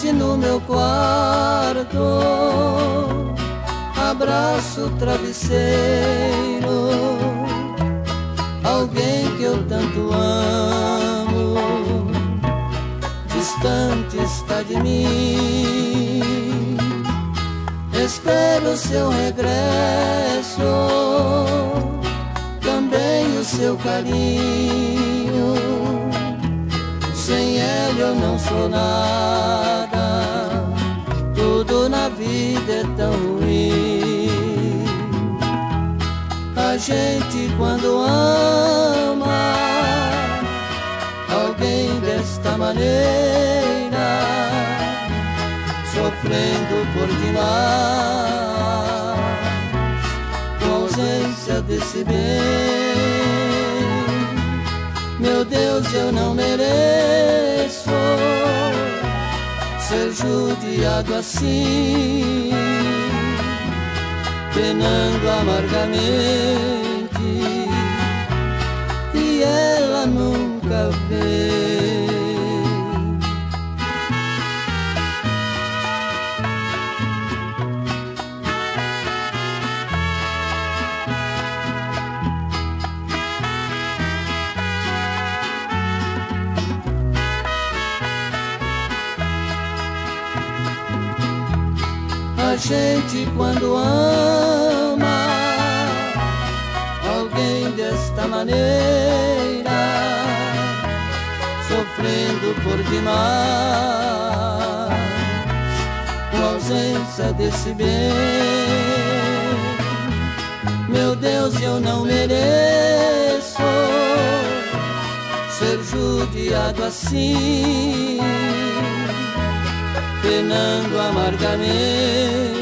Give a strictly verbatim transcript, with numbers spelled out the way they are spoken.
noite no meu quarto, abraço o travesseiro, alguém que eu tanto amo, distante está de mim. Espero o seu regresso, também o seu carinho. Sem ele eu não sou nada, tudo na vida é tão ruim. A gente quando ama alguém desta maneira, sofrendo por demais, com ausência desse bem. Meu Deus, eu não mereço ser judiado assim, penando amargamente, e ela nunca vê. A gente quando ama alguém desta maneira, sofrendo por demais, com ausência desse bem. Meu Deus, eu não mereço ser judiado assim, penando amargamente,